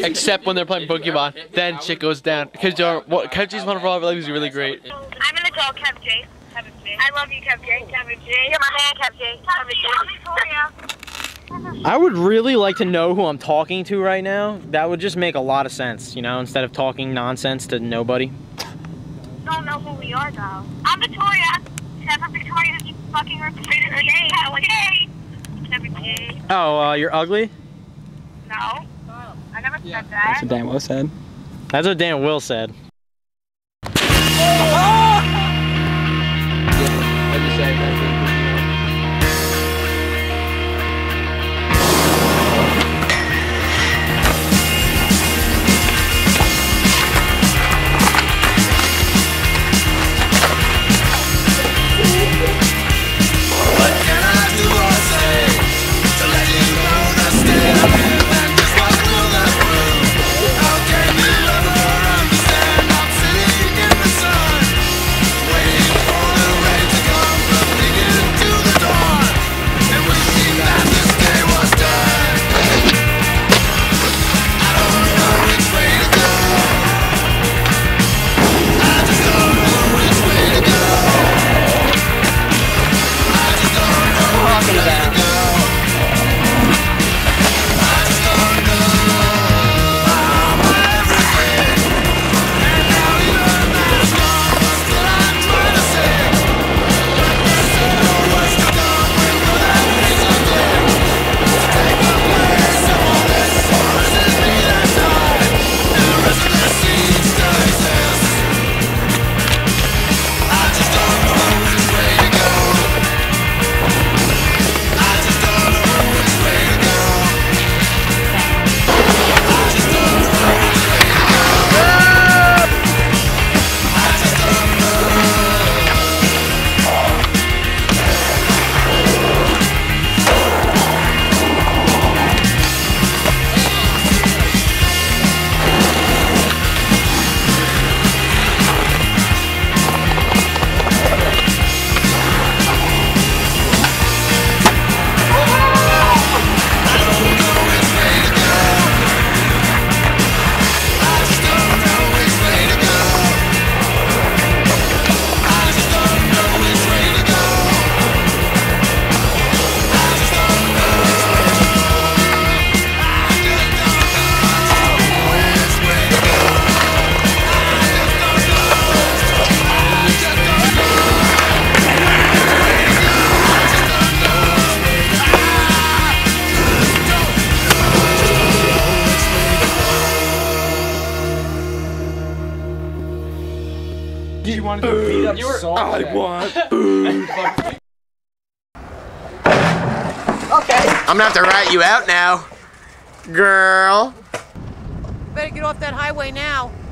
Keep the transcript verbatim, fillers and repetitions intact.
except when they're playing Pokemon. Then shit goes down. Because what Kev J's one of our legs is really great. I'm gonna call Kev J. Kevin J. I love you, Kev J. Kevin J. You're my man, Kev J. Kevin J. I would really like to know who I'm talking to right now. That would just make a lot of sense, you know, instead of talking nonsense to nobody. Don't know who we are, though. I'm Victoria. Except for Victoria is fucking repeated her name. Kevin Kevin J. Oh, uh, you're ugly? No. I never said that. That's what Dan Will said. That's what Dan Will said. You wanted to beat up salt? I want food. Okay. I'm gonna have to write you out now, girl. Better get off that highway now.